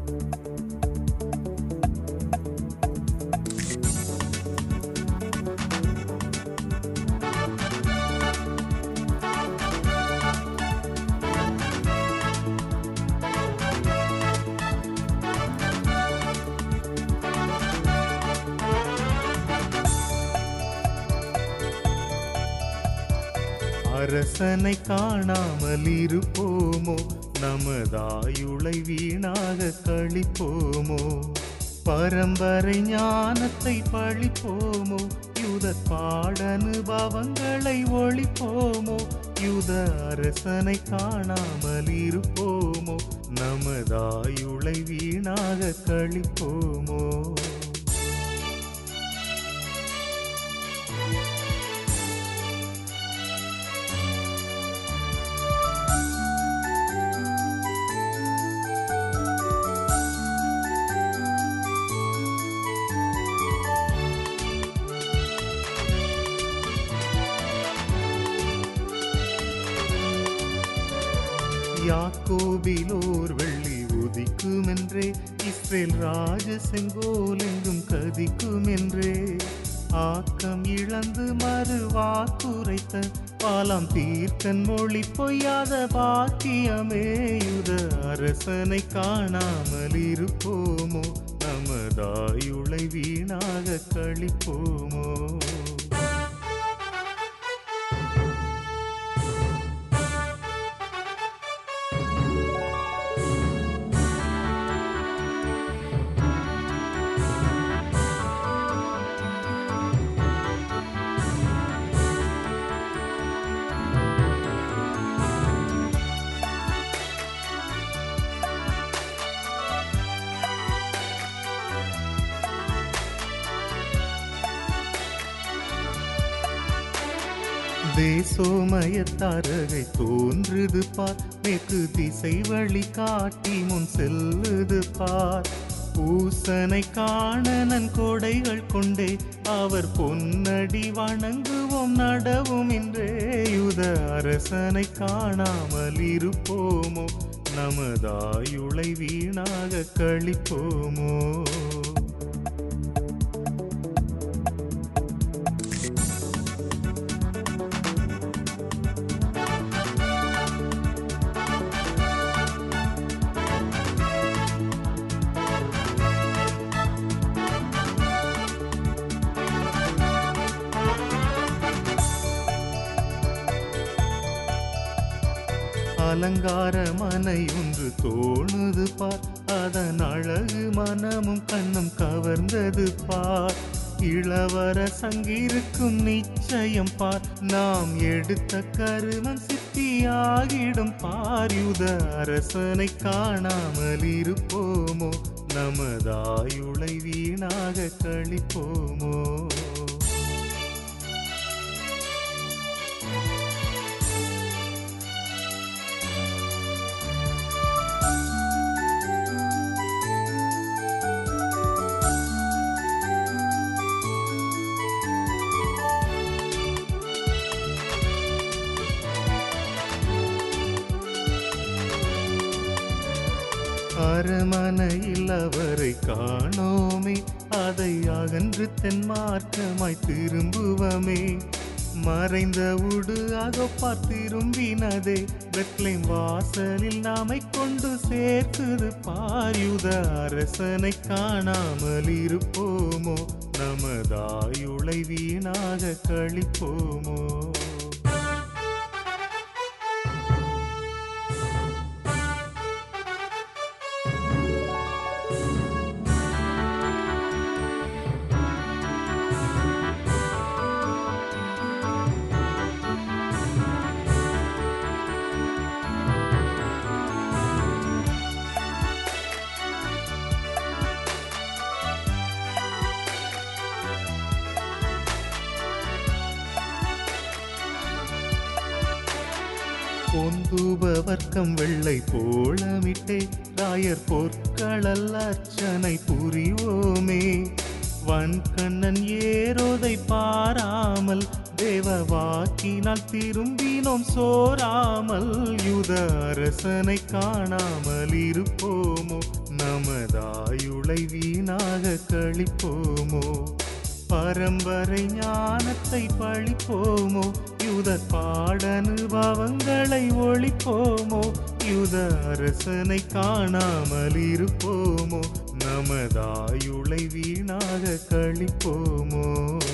அரசனை காணாமல் இருப்போமோ, நமதாயுளை வீணாக கழிப்போமோ? பரம்பரை ஞானத்தை பழிப்போமோ, யுத பாடனுபவங்களை ஒழிப்போமோ? யுத அரசனை காணாமல் இருப்போமோ, நமதாயுளை வீணாக கழிப்போமோ? யாக்கோபிலோர் வெள்ளி உதிக்குமென்றே, இஸ்ரேல் ராஜ செங்கோல் எங்கும் கதிக்குமென்றே, ஆக்கம் இழந்து மறுவாக்குரைத்த பாலாம் தீர்க்கன் மொழி பொய்யாத பாக்கியமே. யுத அரசனை காணாமல் இருப்போமோ, நமதாயுளை வீணாக கழிப்போமோ? தேசோமயத்தரகை தோன்றுது பார், மேற்கு திசை வழி காட்டி முன் செல்லுது பார். பூசனை காணனன் கொடைகள் கொண்டே, அவர் பொன்னடி வணங்குவோம் நடவும் என்றே. யுத அரசனை காணாமல் இருப்போமோ, நமதாயுளை வீணாக கழிப்போமோ? அலங்கார மனை ஒன்று தோணுது பார், அதன் அழகு மனமும் கண்ணும் கவர்ந்தது பார். இளவர சங்கிருக்கும் நிச்சயம் பார், நாம் எடுத்த கருமம் சித்தியாகிடும் பார். யுத அரசனை காணாமல் இருப்போமோ, நமதாயுளை வீணாக கழிப்போமோ? அரமனையில் அவரை காணோமே, அதை அகன்று தென்மார்க்கமாய் திரும்புவமே. மறைந்த உடு அகப்பார் திரும்பினதே, பெத்லெம் வாசலில் நாமை கொண்டு சேர்க்குது பார். யுத அரசனை காணாமல் இருப்போமோ, நமதாயுளை வீணாக கழிப்போமோ? பொந்துபவர்க்கம் வெள்ளை போலமிட்டே, ராயர் பொற்களல் அர்ச்சனை புரிவோமே. வன்கண்ணன் ஏரோதை பாராமல், தேவ வாக்கினால் திரும்பினோம் சோராமல். யுத அரசனை காணாமல் இருப்போமோ, நமது ஆயுளை வீணாக கழிப்போமோ பரம்பரை ஞானத்தை பழிப்போமோ யூதர் பாடனுபவங்களை ஒழிப்போமோ யூத அரசனை காணாமல் இருப்போமோ நமதாயுளை வீணாக கழிப்போமோ